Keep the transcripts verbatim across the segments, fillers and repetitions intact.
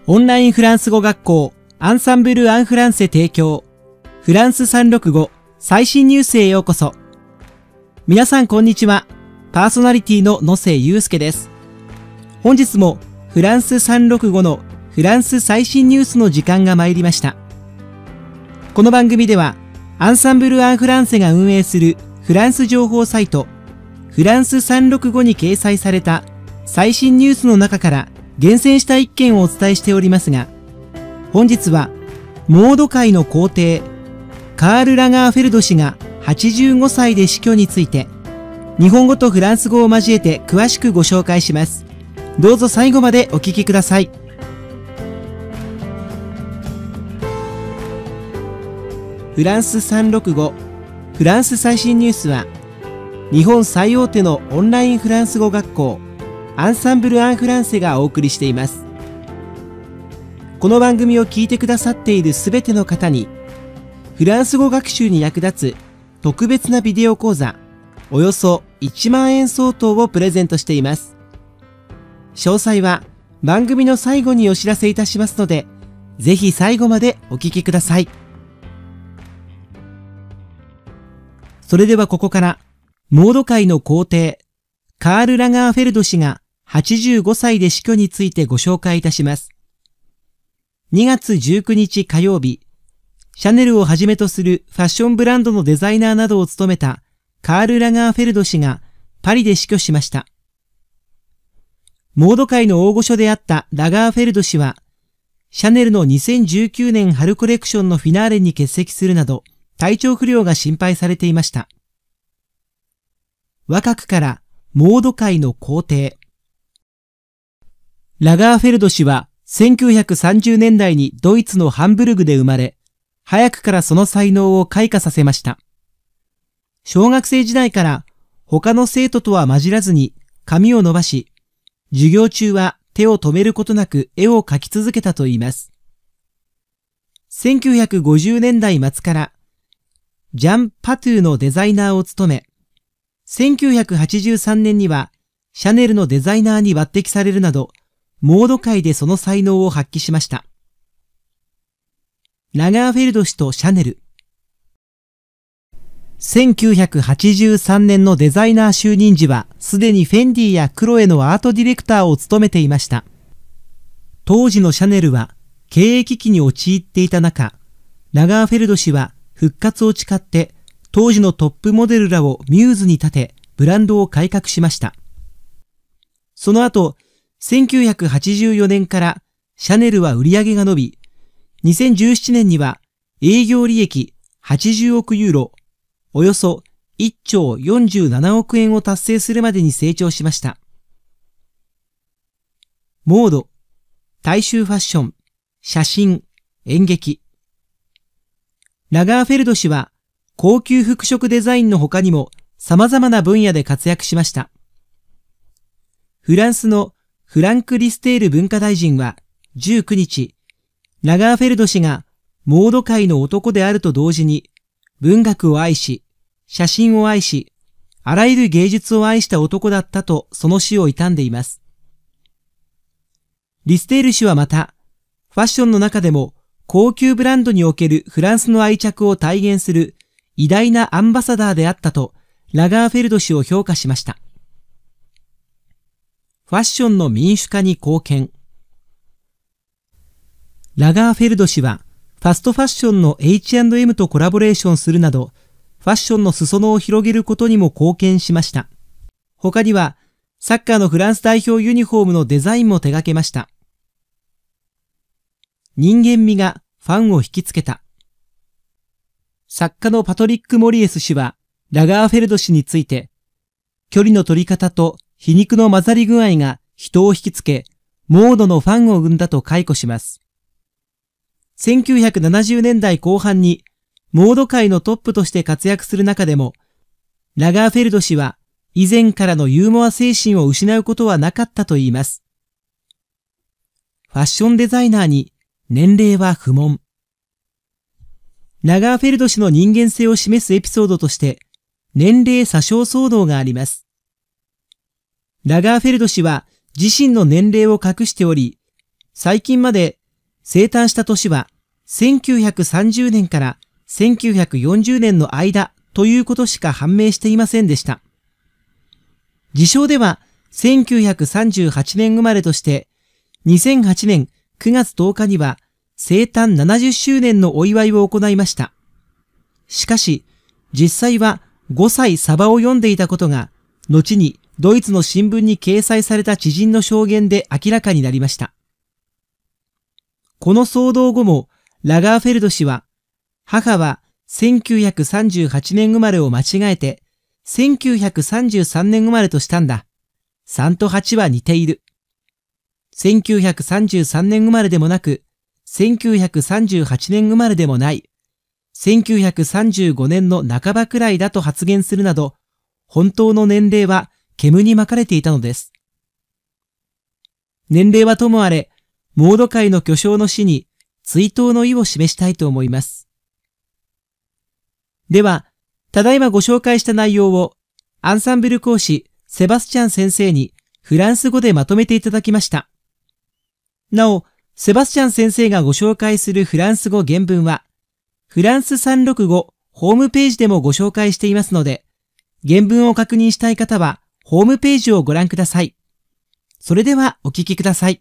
オンラインフランス語学校アンサンブル・アン・フランセ提供フランスさんろくご最新ニュースへようこそ。皆さんこんにちは。パーソナリティの野瀬祐介です。本日もフランスさんろくごのフランス最新ニュースの時間が参りました。この番組ではアンサンブル・アン・フランセが運営するフランス情報サイトフランスさんろくごに掲載された最新ニュースの中から厳選した一件をお伝えしておりますが、本日はモード界の皇帝カール・ラガーフェルド氏がはちじゅうごさいで死去について日本語とフランス語を交えて詳しくご紹介します。どうぞ最後までお聞きください。フランスさんろくごフランス最新ニュースは日本最大手のオンラインフランス語学校アンサンブル・アン・フランセがお送りしています。この番組を聞いてくださっているすべての方にフランス語学習に役立つ特別なビデオ講座およそいちまんえん相当をプレゼントしています。詳細は番組の最後にお知らせいたしますので、ぜひ最後までお聞きください。それではここからモード界の皇帝カール・ラガーフェルド氏がはちじゅうごさいで死去についてご紹介いたします。にがつじゅうくにち火曜日、シャネルをはじめとするファッションブランドのデザイナーなどを務めたカール・ラガーフェルド氏がパリで死去しました。モード界の大御所であったラガーフェルド氏は、シャネルのにせんじゅうきゅうねん春コレクションのフィナーレに欠席するなど、体調不良が心配されていました。若くからモード界の皇帝。ラガーフェルド氏はせんきゅうひゃくさんじゅうねんだいにドイツのハンブルグで生まれ、早くからその才能を開花させました。小学生時代から他の生徒とは混じらずに髪を伸ばし、授業中は手を止めることなく絵を描き続けたといいます。せんきゅうひゃくごじゅうねんだい末からジャン・パトゥーのデザイナーを務め、せんきゅうひゃくはちじゅうさんねんにはシャネルのデザイナーに抜擢されるなど、モード界でその才能を発揮しました。ラガーフェルド氏とシャネル。せんきゅうひゃくはちじゅうさんねんのデザイナー就任時は、すでにフェンディやクロエのアートディレクターを務めていました。当時のシャネルは経営危機に陥っていた中、ラガーフェルド氏は復活を誓って、当時のトップモデルらをミューズに立て、ブランドを改革しました。その後、せんきゅうひゃくはちじゅうよねんからシャネルは売り上げが伸び、にせんじゅうななねんには営業利益はちじゅうおくユーロ、およそいっちょうよんじゅうななおくえんを達成するまでに成長しました。モード、大衆ファッション、写真、演劇。ラガーフェルド氏は高級服飾デザインの他にも様々な分野で活躍しました。フランスのフランク・リステール文化大臣はじゅうくにち、ラガーフェルド氏がモード界の男であると同時に文学を愛し、写真を愛し、あらゆる芸術を愛した男だったとその死を悼んでいます。リステール氏はまた、ファッションの中でも高級ブランドにおけるフランスの愛着を体現する偉大なアンバサダーであったとラガーフェルド氏を評価しました。ファッションの民主化に貢献。ラガーフェルド氏はファストファッションの エイチアンドエム とコラボレーションするなど、ファッションの裾野を広げることにも貢献しました。他にはサッカーのフランス代表ユニフォームのデザインも手掛けました。人間味がファンを引きつけた。作家のパトリック・モリエス氏はラガーフェルド氏について、距離の取り方と皮肉の混ざり具合が人を引きつけ、モードのファンを生んだと回顧します。せんきゅうひゃくななじゅうねんだいこう半にモード界のトップとして活躍する中でも、ラガーフェルド氏は以前からのユーモア精神を失うことはなかったといいます。ファッションデザイナーに年齢は不問。ラガーフェルド氏の人間性を示すエピソードとして、年齢詐称騒動があります。ラガーフェルド氏は自身の年齢を隠しており、 最近まで生誕した年はせんきゅうひゃくさんじゅうねんからせんきゅうひゃくよんじゅうねんの間ということしか判明していませんでした。事象ではせんきゅうひゃくさんじゅうはちねん生まれとして、にせんはちねんくがつとおかには生誕ななじゅっしゅうねんのお祝いを行いました。しかし、実際はごさいサバを読んでいたことが、後にドイツの新聞に掲載された知人の証言で明らかになりました。この騒動後も、ラガーフェルド氏は、母はせんきゅうひゃくさんじゅうはちねん生まれを間違えて、せんきゅうひゃくさんじゅうさんねん生まれとしたんだ。さんとはちは似ている。せんきゅうひゃくさんじゅうさんねん生まれでもなく、せんきゅうひゃくさんじゅうはちねん生まれでもない。せんきゅうひゃくさんじゅうごねんの半ばくらいだと発言するなど、本当の年齢は煙に巻かれていたのです。年齢はともあれ、モード界の巨匠の死に追悼の意を示したいと思います。では、ただいまご紹介した内容を、アンサンブル講師セバスチャン先生にフランス語でまとめていただきました。なお、セバスチャン先生がご紹介するフランス語原文は、フランスさんろくごホームページでもご紹介していますので、原文を確認したい方は、ホームページをご覧ください。それではお聞きください。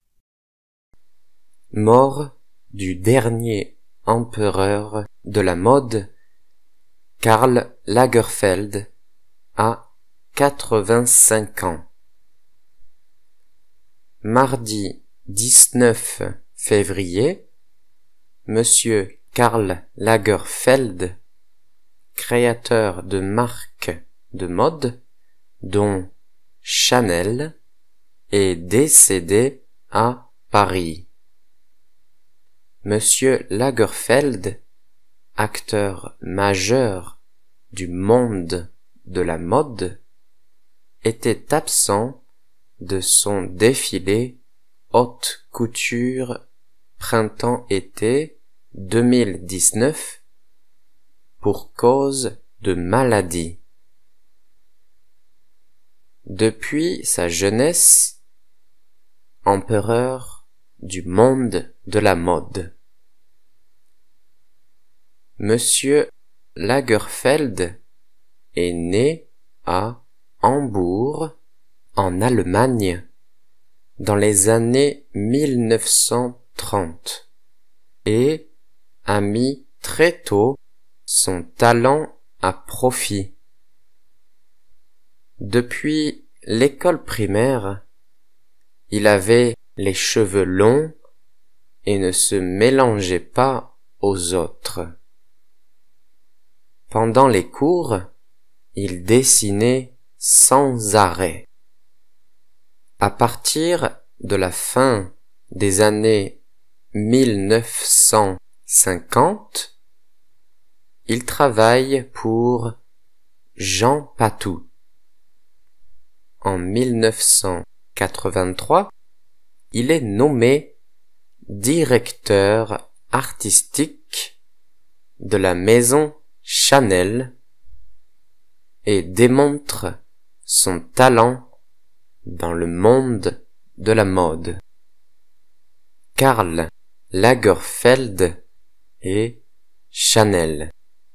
Mort du dernier empereur de la mode, Karl Lagerfeld, à quatre-vingt-cinq ans. Mardi dix-neuf février, Monsieur Karl Lagerfeld, créateur de marques de mode, dont Chanel, est décédé à Paris. Monsieur Lagerfeld, acteur majeur du monde de la mode, était absent de son défilé haute couture printemps-été deux mille dix-neuf pour cause de maladie. Depuis sa jeunesse, empereur du monde de la mode. Monsieur Lagerfeld est né à Hambourg, en Allemagne, dans les années mille neuf cent trente, et a mis très tôt son talent à profit. Depuis l'école primaire, il avait les cheveux longs et ne se mélangeait pas aux autres. Pendant les cours, il dessinait sans arrêt. À partir de la fin des années mille neuf cent cinquante, il travaille pour Jean Patou. En mille neuf cent quatre-vingt-trois, il est nommé directeur artistique de la maison Chanel et démontre son talent dans le monde de la mode. Karl Lagerfeld et Chanel.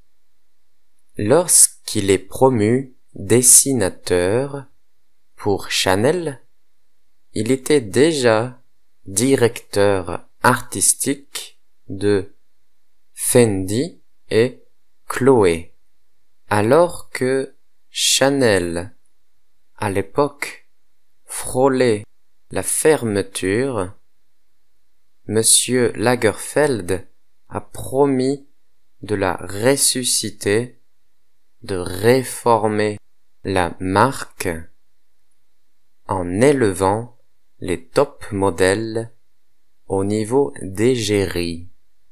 Lorsqu'il est promu dessinateur pour Chanel, il était déjà directeur artistique de Fendi et Chloé, alors que Chanel, à l'époque, frôlait la fermeture. Monsieur Lagerfeld a promis de la ressusciter, de réformer la marque en élevant les top modèles au niveau d'égérie.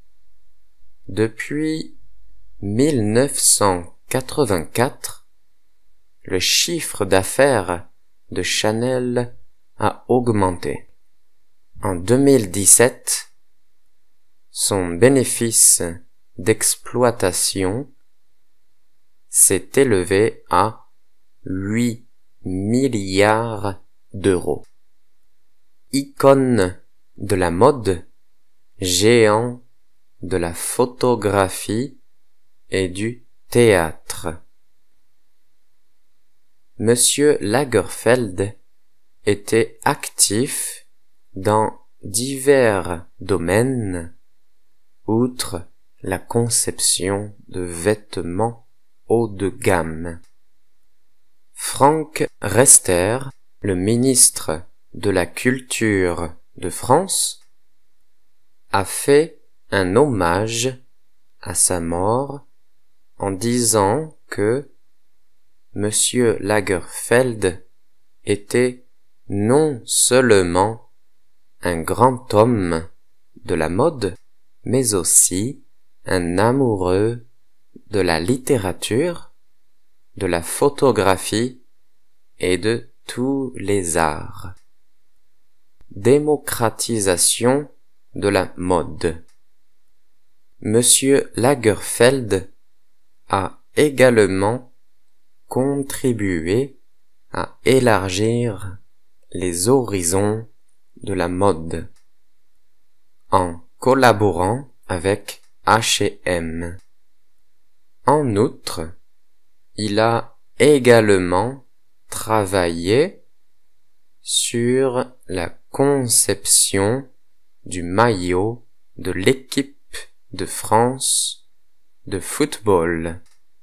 Depuis mille neuf cent quatre-vingt-quatre, le chiffre d'affaires de Chanel a augmenté. En deux mille dix-sept, son bénéfice d'exploitation s'est élevé à huit milliards d'euros. Icône de la mode, géant de la photographie et du théâtre. Monsieur Lagerfeld était actif dans divers domaines, outre la conception de vêtements haut de gamme. Franck Rester, le ministre de la Culture de France, a fait un hommage à sa mort en disant que Monsieur Lagerfeld était non seulement un grand homme de la mode, mais aussi un amoureux de la littérature, de la photographie et de tous les arts. Démocratisation de la mode. Monsieur Lagerfeld a également contribué à élargir les horizons de la mode en collaborant avec H et M. En outre, il a également travaillé sur la conception du maillot de l'équipe de France de football.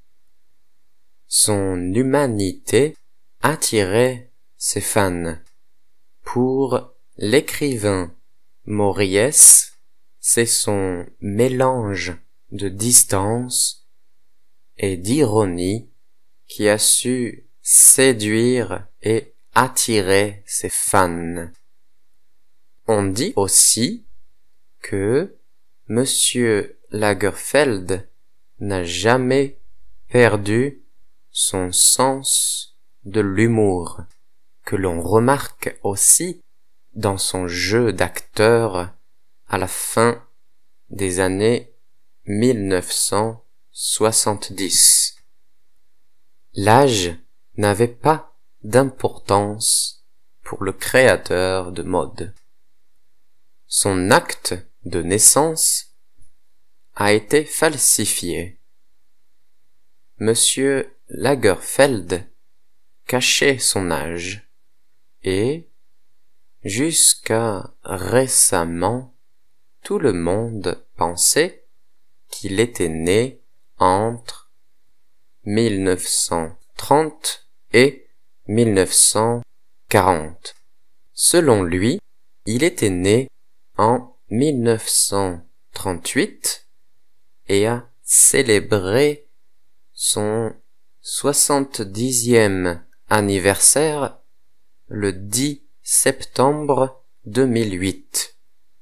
Son humanité attirait ses fans. Pour l'écrivain Méliès, c'est son mélange de distance et d'ironie qui a su séduire et attirer ses fans. On dit aussi que Monsieur Lagerfeld n'a jamais perdu son sens de l'humour, que l'on remarque aussi dans son jeu d'acteur à la fin des années mille neuf cent soixante-dix. L'âge n'avait pas d'importance pour le créateur de mode. Son acte de naissance a été falsifié. Monsieur Lagerfeld cachait son âge et, jusqu'à récemment, tout le monde pensait qu'il était né entre mille neuf cent trente et mille neuf cent quarante. Selon lui, il était né en mille neuf cent trente-huit et a célébré son soixante-dixième anniversaire le dix septembre deux mille huit.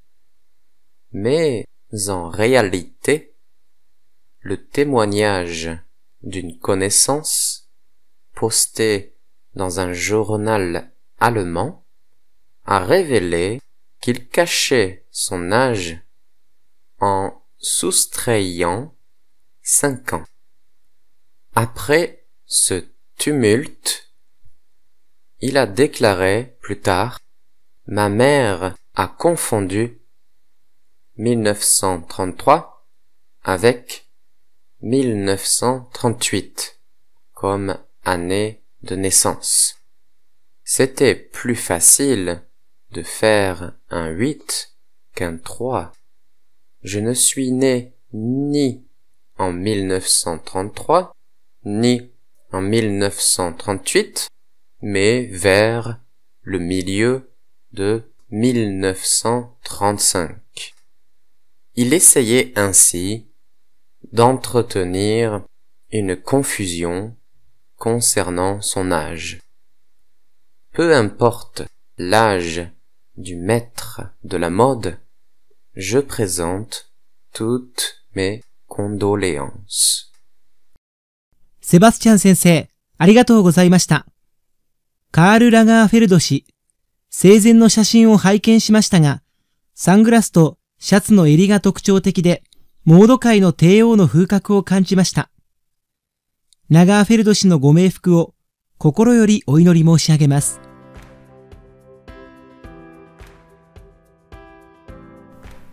Mais en réalité, le témoignage d'une connaissance posté dans un journal allemand a révélé qu'il cachait son âge en soustrayant cinq ans. Après ce tumulte, il a déclaré plus tard « Ma mère a confondu mille neuf cent trente-trois avec mille neuf cent trente-huit comme année de naissance. C'était plus facile de faire un huit qu'un trois. Je ne suis né ni en mille neuf cent trente-trois, ni en mille neuf cent trente-huit, mais vers le milieu de mille neuf cent trente-cinq. Il essayait ainsi d'entretenir une confusion concernant son âge. Peu importe l'âge du maître de la mode, je présente toutes mes condoléances. セバスチャン先生、ありがとうございました。カール・ラガーフェルド氏、生前の写真を拝見しましたが、サングラスとシャツの襟が特徴的で、モード界の帝王の風格を感じました。ラガーフェルド氏のご冥福を心よりお祈り申し上げます。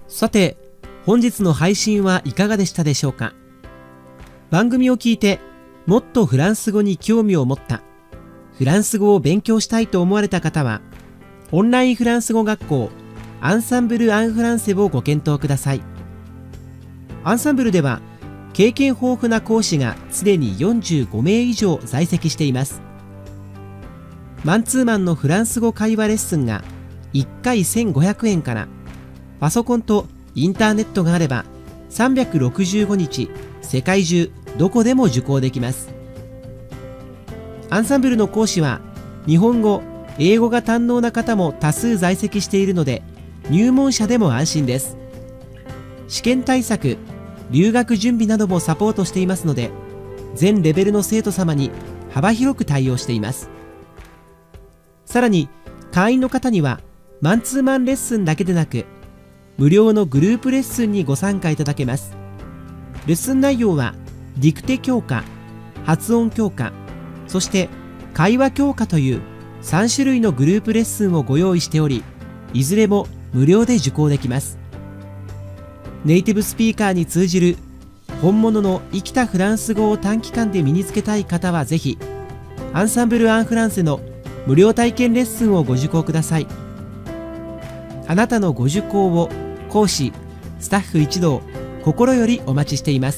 さて、本日の配信はいかがでしたでしょうか。番組を聞いてもっとフランス語に興味を持った、フランス語を勉強したいと思われた方は、オンラインフランス語学校アンサンブル・アン・フランセをご検討ください。アンサンブルでは経験豊富な講師がすでによんじゅうごめい以上在籍しています。マンツーマンのフランス語会話レッスンがいっかいせんごひゃくえんから、パソコンとインターネットがあればさんびゃくろくじゅうごにち世界中どこでも受講できます。アンサンブルの講師は日本語、英語が堪能な方も多数在籍しているので、入門者でも安心です。試験対策、留学準備などもサポートしていますので、全レベルの生徒様に幅広く対応しています。さらに会員の方にはマンツーマンレッスンだけでなく、無料のグループレッスンにご参加いただけます。レッスン内容はディクテ強化、発音強化、そして会話強化というさんしゅるいのグループレッスンをご用意しており、いずれも無料で受講できます。ネイティブスピーカーに通じる本物の生きたフランス語を短期間で身につけたい方はぜひ、アンサンブル・アン・フランセの無料体験レッスンをご受講ください。あなたのご受講を講師、スタッフ一同心よりお待ちしています。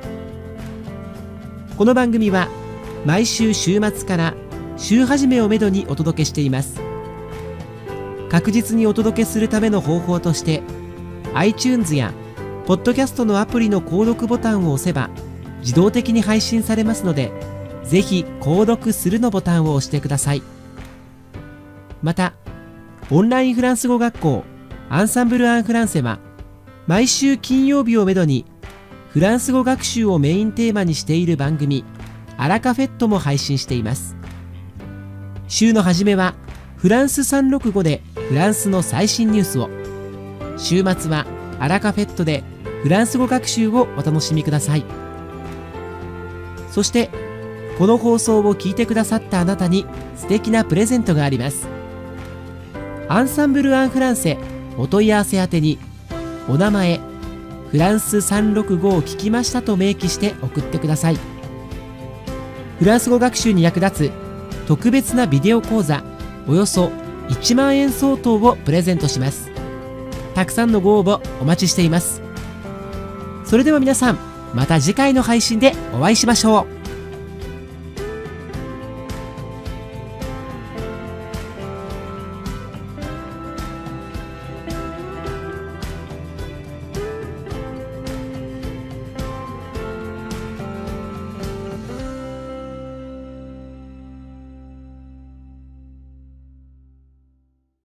この番組は毎週週末から週始めをめどにお届けしています。確実にお届けするための方法として、 iTunes やポッドキャストのアプリの購読ボタンを押せば自動的に配信されますので、ぜひ購読するのボタンを押してください。また、オンラインフランス語学校アンサンブル・アン・フランセは毎週金曜日をめどにフランス語学習をメインテーマにしている番組アラカフェットも配信しています。週の初めはフランスさんろくごでフランスの最新ニュースを、週末はアラカフェットでフランス語学習をお楽しみください。そしてこの放送を聞いてくださったあなたに素敵なプレゼントがあります。アンサンブル・アン・フランセお問い合わせ宛てに、お名前、フランスさんろくごを聞きましたと明記して送ってください。フランス語学習に役立つ特別なビデオ講座およそいちまんえん相当をプレゼントします。たくさんのご応募お待ちしています。それでは皆さん、また次回の配信でお会いしましょう。